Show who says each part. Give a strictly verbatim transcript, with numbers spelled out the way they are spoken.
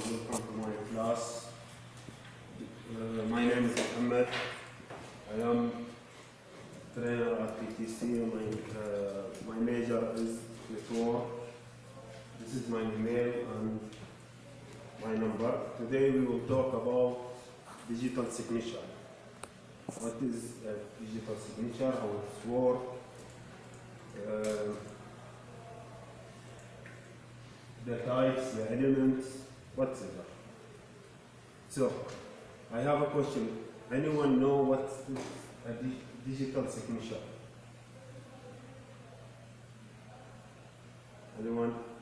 Speaker 1: welcome to my class. Uh, my name is Mohammed. I am trainer at P T C. My, uh, my major is network. This is my email and my number. Today we will talk about digital signature. What is a digital signature, how it's work, uh, the types, the elements, whatever. So, I have a question. Anyone know what is a di digital signature? Anyone?